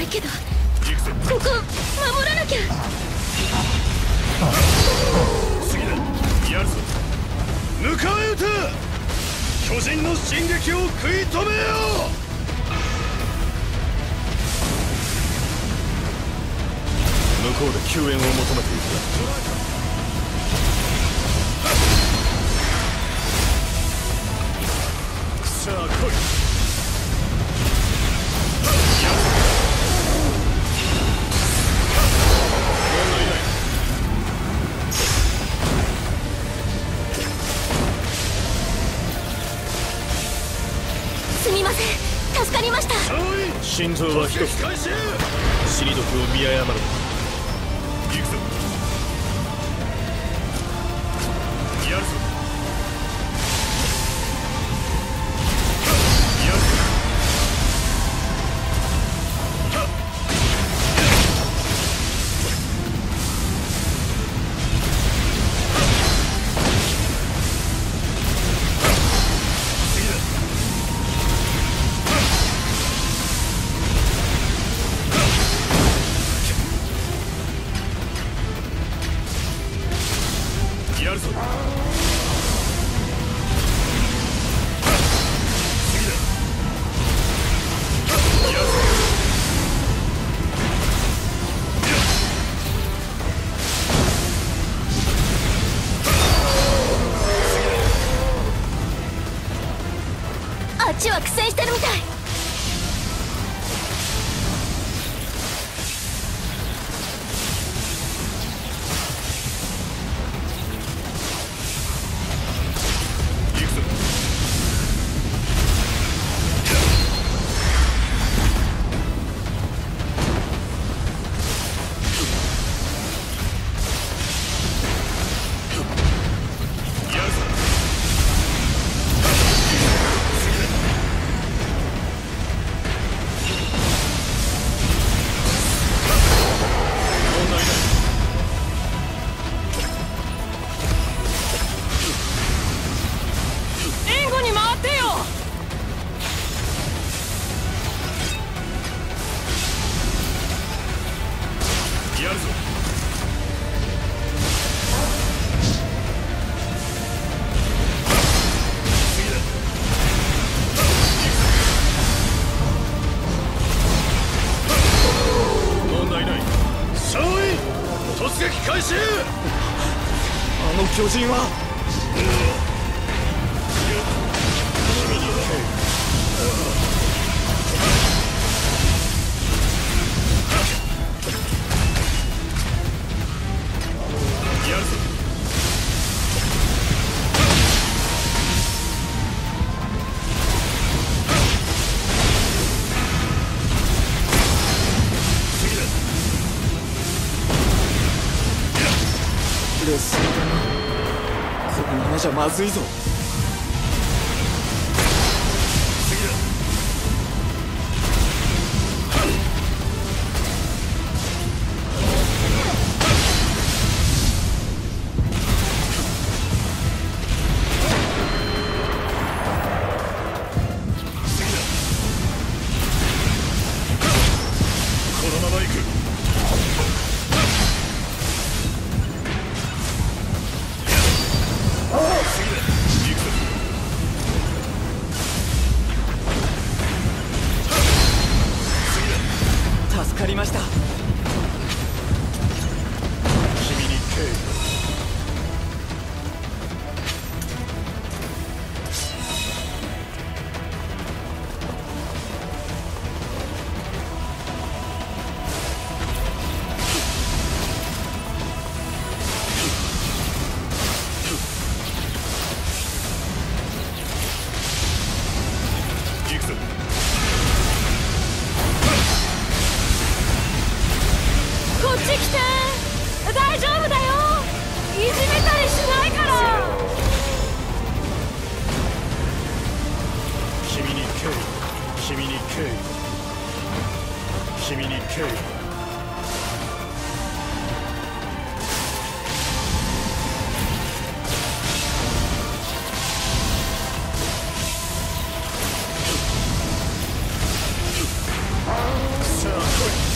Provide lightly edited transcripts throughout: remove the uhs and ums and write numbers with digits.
けどここ守らなきゃ。 次だ、やるぞ。迎え撃て。巨人の進撃を食い止めよう。向こうで救援を求めている。さあ来い。 すみません、助かりました。 心臓は一つ。死に毒を見誤る。行くぞ。やるぞ。やるぞ。やるぞ。次だ。やるぞ。 あっちは苦戦してるみたい。 援護に回ってよ。 やるぞ。次だ。問題ない。勝利。突撃開始。あの巨人はやるぞ。次だ。劣勢だな。このままじゃまずいぞ。次だ。このまま行く。次だ。行くぞ。次だ。助かりました。君に敬意。行くぞ。 こっち来て。大丈夫だよ。いじめたりしないから。 君に敬意。君に敬意。君に敬意。さあ来い。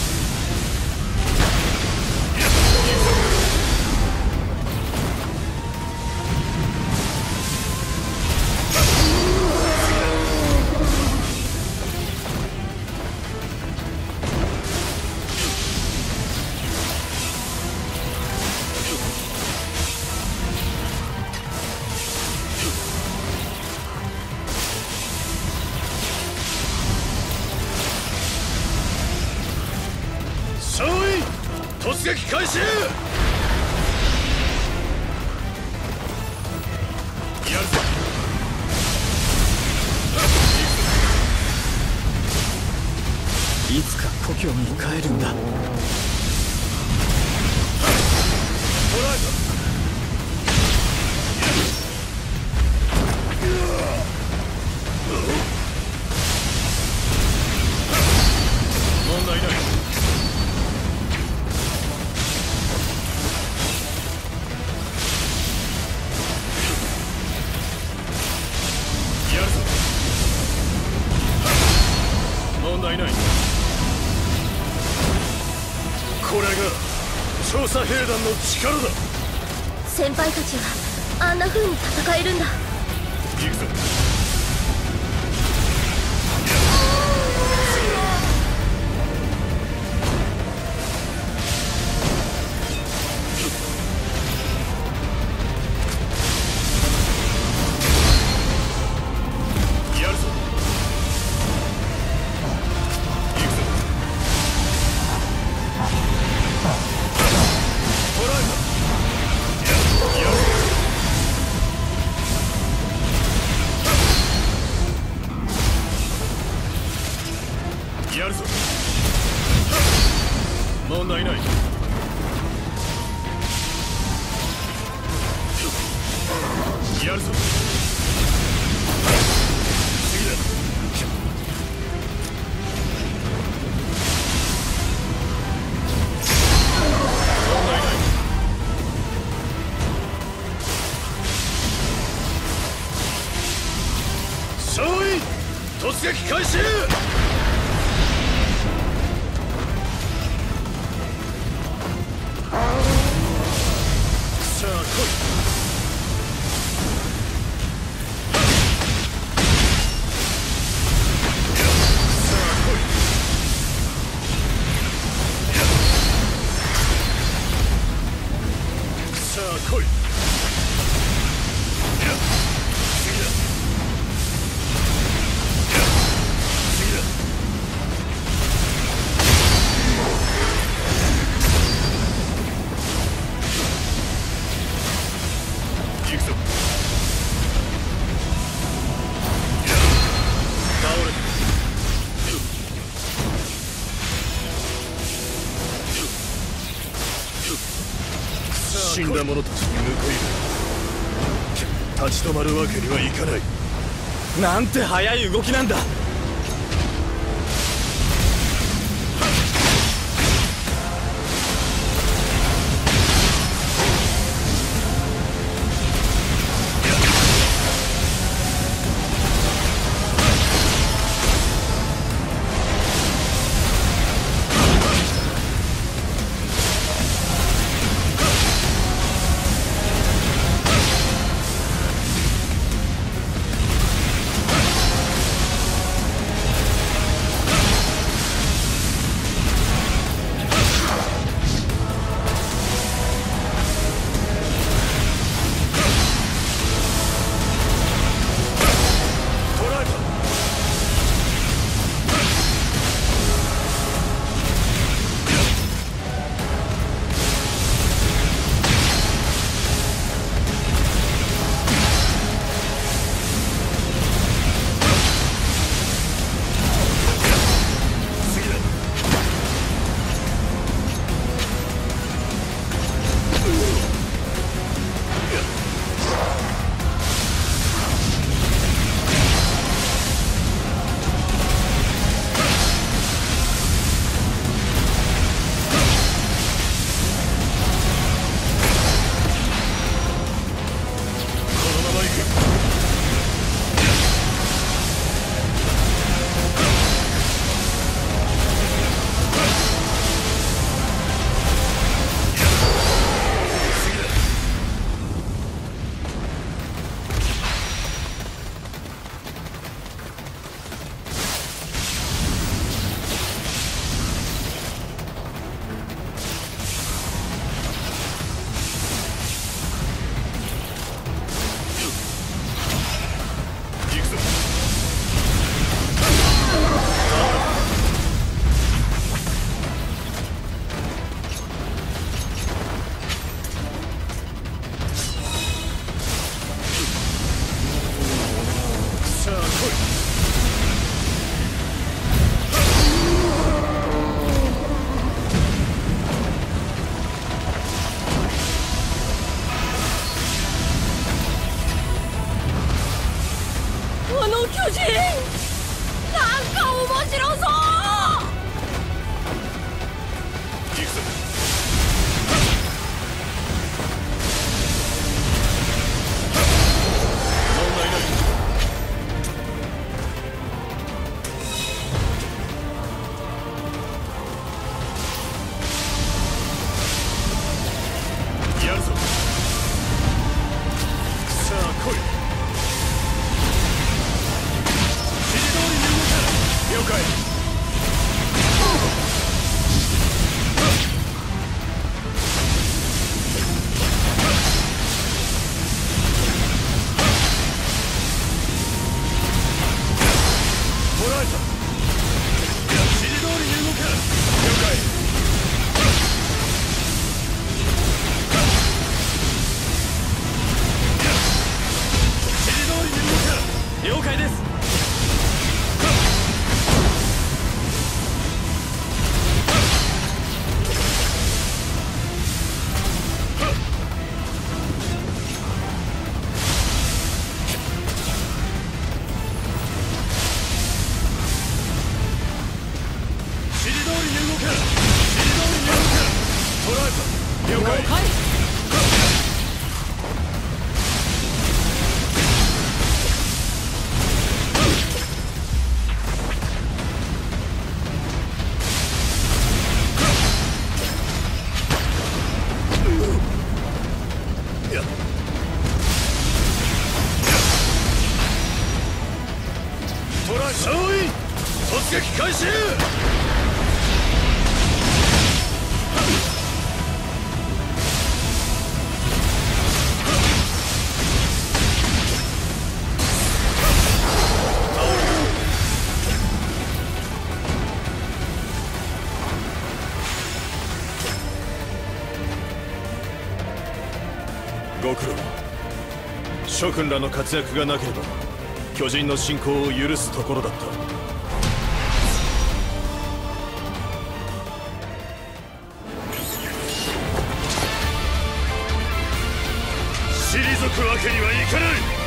突撃開始。やるぞ。 いつか故郷に帰るんだ。 捕らえた。問題ない。やるぞ。問題ない。これが調査兵団の力だ。 先輩たちはあんな風に戦えるんだ。 行くぞ。やるぞ。行くぞ。捕らえた。やるぞ。やるぞ。問題ない。やるぞ。次だ。問題ない。総員突撃開始。さあ来い。さあ来い。次だ。次だ。行くぞ。倒れた。死んだ者たちに報いる。立ち止まるわけにはいかない。 なんて速い動きなんだ。 あの巨人なんか面白そう。 行くぞ。問題ない。やるぞ。さあ来い。了解。捕らえた。指示通りに動け。了解。指示通りに動け。了解です。了解。トラ勝因突撃開始。ご苦労。諸君らの活躍がなければ巨人の侵攻を許すところだった。退くわけにはいかない。